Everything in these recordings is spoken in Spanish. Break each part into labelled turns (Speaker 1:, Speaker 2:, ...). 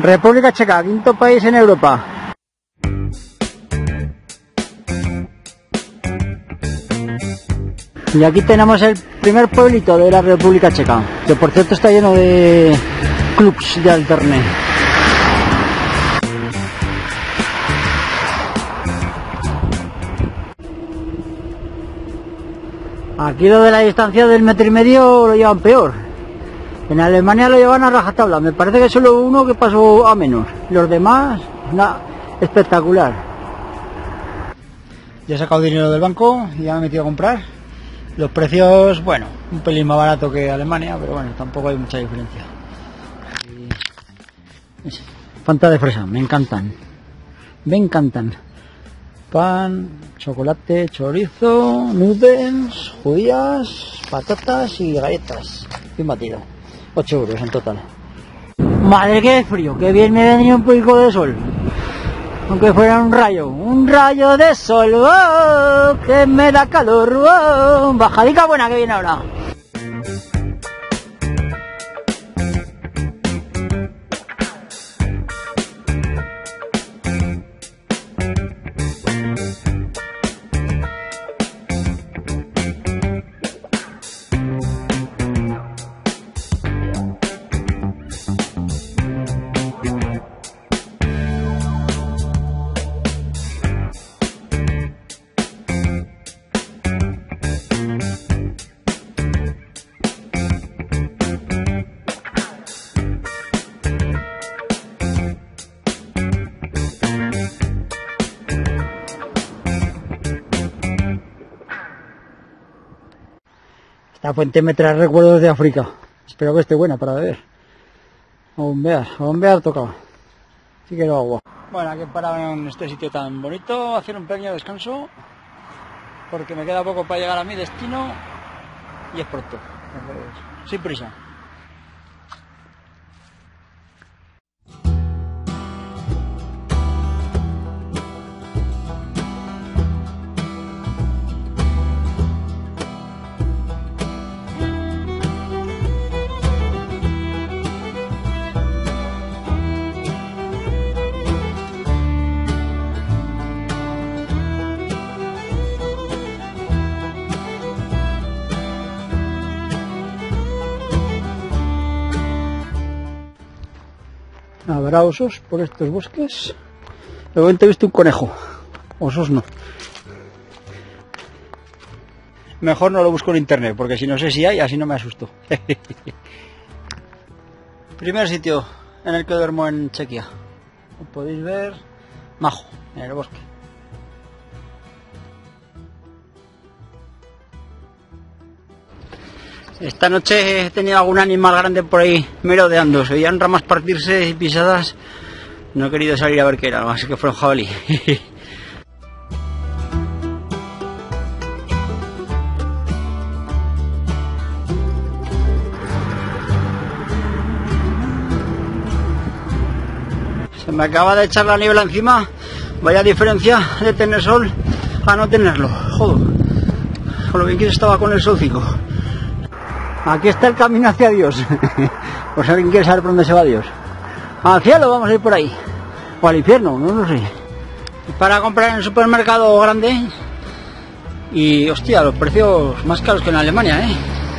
Speaker 1: República Checa, quinto país en Europa. Y aquí tenemos el primer pueblito de la República Checa, que por cierto está lleno de clubs de alterne. Aquí lo de la distancia del 1,5 metros lo llevan peor. En Alemania lo llevan a rajatabla. Me parece que solo uno que pasó a menos. Los demás, nada, espectacular. Ya he sacado dinero del banco y ya me he metido a comprar. Los precios, bueno, un pelín más barato que Alemania, pero bueno, tampoco hay mucha diferencia. Fanta de fresa, me encantan. Me encantan. Pan, chocolate, chorizo, noodles, judías, patatas y galletas. Bien batido. 8 euros en total. Madre, qué frío, que bien me venía un poco de sol. Aunque fuera un rayo de sol, oh, que me da calor, oh, bajadica buena que viene ahora. Esta fuente me trae recuerdos de África. Espero que esté buena para beber. A bombear tocaba. Sí quiero agua. Bueno, aquí parado en este sitio tan bonito, hacer un pequeño descanso, porque me queda poco para llegar a mi destino y es pronto. Entonces, sin prisa. ¿Habrá osos por estos bosques? De momento he visto un conejo. Osos no. Mejor no lo busco en internet, porque si no sé si hay, así no me asusto. Primer sitio en el que duermo en Chequia. Como podéis ver, majo, en el bosque. Esta noche he tenido algún animal grande por ahí merodeando. Se oían ramas partirse y pisadas. No he querido salir a ver qué era, así que fue un jabalí. Se me acaba de echar la niebla encima. Vaya diferencia de tener sol a no tenerlo. Joder. Con lo bien que estaba con el solcico. Aquí está el camino hacia Dios. Por si alguien quiere saber por dónde se va Dios. Al cielo vamos a ir por ahí. O al infierno, no lo sé. Para comprar en el supermercado grande. Y hostia, los precios más caros que en Alemania, ¿eh?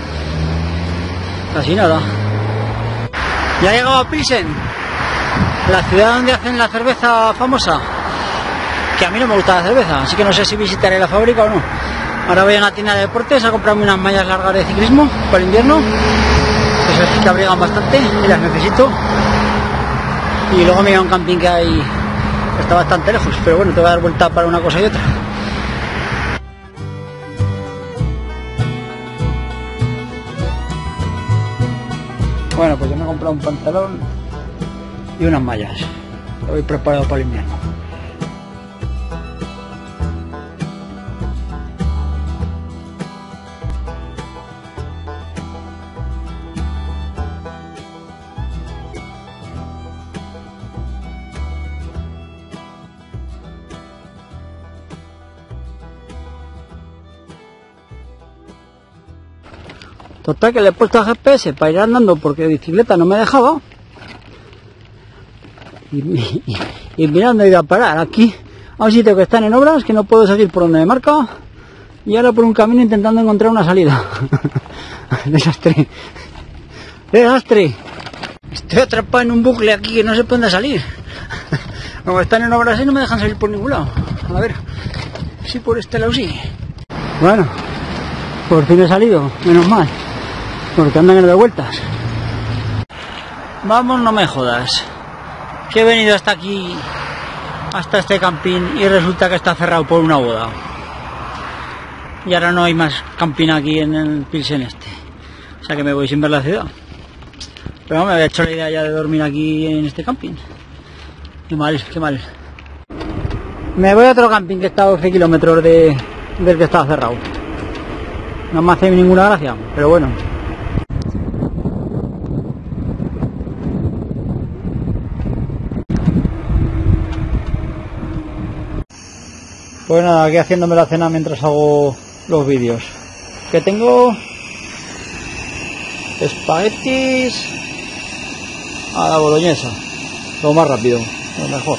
Speaker 1: Casi nada. Ya he llegado a Pilsen, la ciudad donde hacen la cerveza famosa. Que a mí no me gusta la cerveza, así que no sé si visitaré la fábrica o no. Ahora voy a una tienda de deportes a comprarme unas mallas largas de ciclismo para el invierno. Esas sí que abrigan bastante y las necesito. Y luego me voy a un camping que hay, que está bastante lejos, pero bueno, te voy a dar vuelta para una cosa y otra. Bueno, pues yo me he comprado un pantalón y unas mallas. Lo voy preparado para el invierno. Total que le he puesto a GPS para ir andando porque de bicicleta no me dejaba. y mirando he ido a parar aquí a un sitio que están en obras, que no puedo seguir por donde me marca, y ahora por un camino intentando encontrar una salida. Desastre. Desastre. Estoy atrapado en un bucle aquí que no se puede salir. Como están en obras y no me dejan salir por ningún lado. A ver, si por este lado sí. Bueno, por fin he salido, menos mal, porque andan en de vueltas. Vamos, no me jodas, que he venido hasta aquí, hasta este camping, y resulta que está cerrado por una boda. Y ahora no hay más camping aquí en el Pilsen este. O sea que me voy sin ver la ciudad. Pero no me había hecho la idea ya de dormir aquí en este camping. Qué mal, qué mal. Me voy a otro camping que está a 12 kilómetros del que estaba cerrado. No me hace ninguna gracia, pero bueno. Pues nada, aquí haciéndome la cena mientras hago los vídeos. Que tengo espaguetis a la boloñesa, lo más rápido, lo mejor.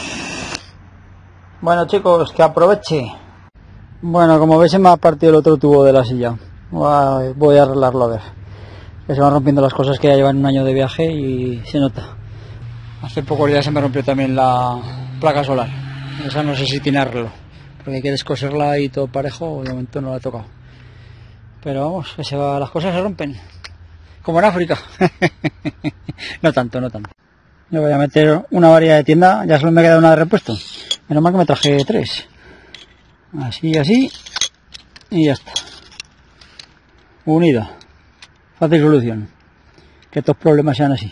Speaker 1: Bueno chicos, que aproveche. Bueno, como veis se me ha partido el otro tubo de la silla. Voy a arreglarlo, a ver. Que se van rompiendo las cosas, que ya llevan un año de viaje y se nota. Hace pocos días se me rompió también la placa solar. Esa no sé si tiene arreglo, porque hay que descoserla y todo parejo, de momento no la he tocado. Pero vamos, que las cosas se rompen. Como en África. No tanto, no tanto. Le voy a meter una variedad de tienda, ya solo me queda una de repuesto. Menos mal que me traje 3. Así, así. Y ya está. Unida. Fácil solución. Que estos problemas sean así.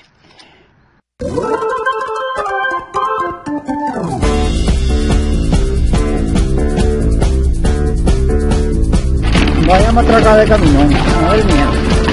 Speaker 1: Vaya matraca de camino, madre mía.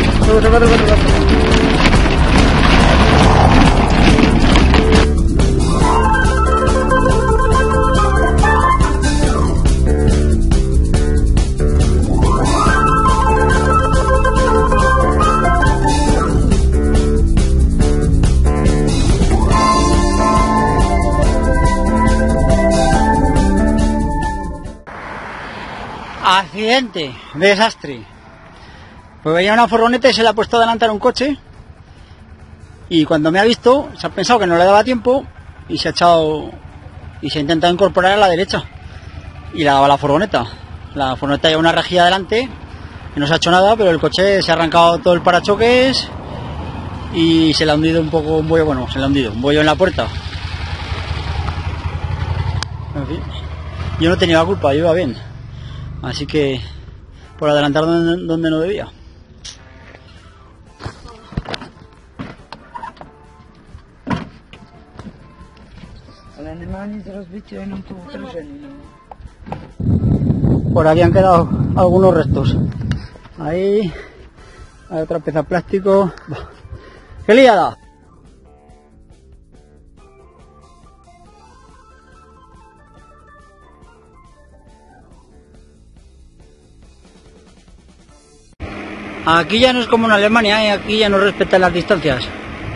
Speaker 1: Accidente, desastre. Pues veía una furgoneta y se le ha puesto a adelantar un coche, y cuando me ha visto se ha pensado que no le daba tiempo y se ha echado y se ha intentado incorporar a la derecha y le daba la furgoneta. La furgoneta lleva una rejilla adelante y no se ha hecho nada, pero el coche se ha arrancado todo el parachoques y se le ha hundido un poco un bollo, bueno, se le ha hundido un bollo en la puerta. En fin, yo no tenía la culpa, yo iba bien. Así que por adelantar donde no debía. Por aquí han quedado algunos restos. Ahí hay otra pieza de plástico. ¡Qué liada! Aquí ya no es como en Alemania, ¿eh? Aquí ya no respetan las distancias.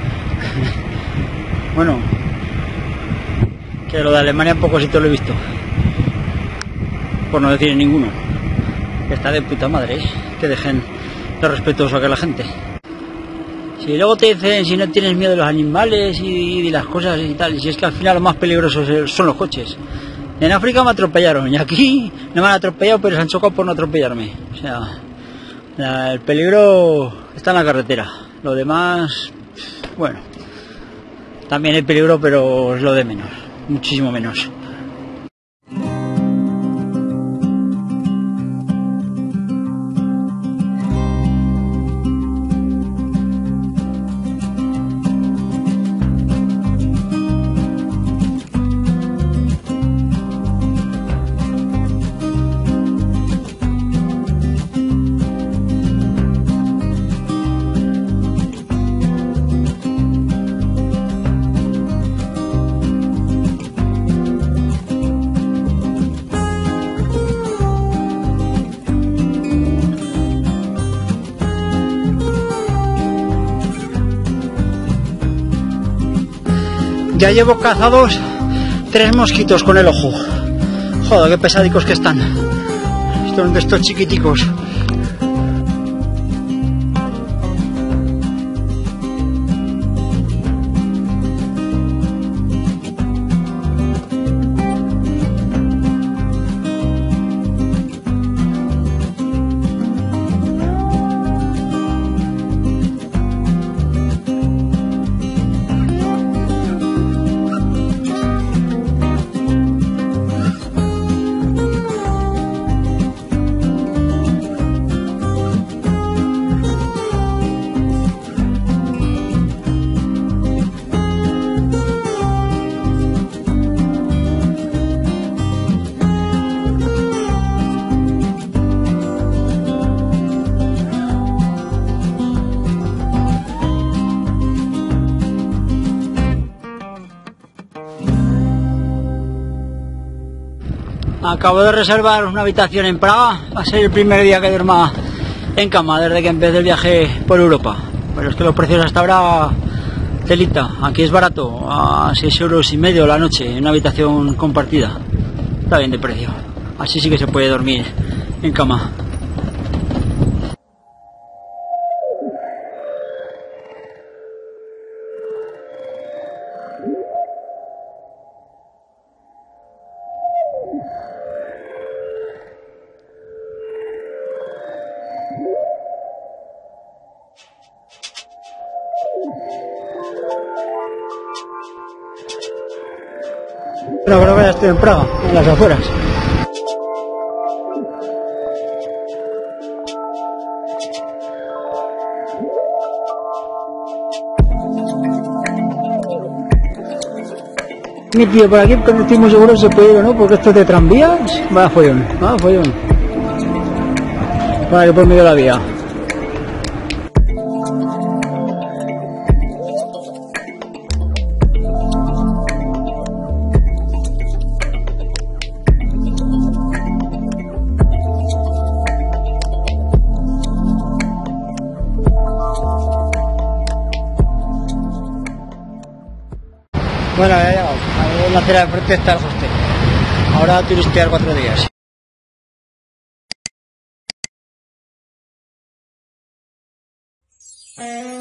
Speaker 1: Bueno, que lo de Alemania en pocos sitios lo he visto, por no decir en ninguno. Está de puta madre, ¿eh? Que dejen de respetuoso a la gente. Si luego te dicen si no tienes miedo de los animales y las cosas y tal, y si es que al final lo más peligroso son los coches. En África me atropellaron y aquí no me han atropellado, pero se han chocado por no atropellarme. O sea, el peligro está en la carretera. Lo demás, bueno, también hay peligro, pero es lo de menos, muchísimo menos. Ya llevo cazados 3 mosquitos con el ojo. Joder, qué pesadicos que están. Son de estos chiquiticos. Acabo de reservar una habitación en Praga. Va a ser el primer día que duerma en cama desde que empecé el viaje por Europa. Pero es que los precios hasta ahora, telita. Aquí es barato, a 6,5 € la noche en una habitación compartida. Está bien de precio. Así sí que se puede dormir en cama. Pero creo que ya estoy en Praga, en las afueras. Mi tío, por aquí cuando estoy muy seguro se puede ir o no, porque esto es de tranvías. Va follón, va follón. Para que por medio de la vía. Bueno, ya he llegado. Ahí en la acera de frente está el hostel. Ahora a turistear 4 días.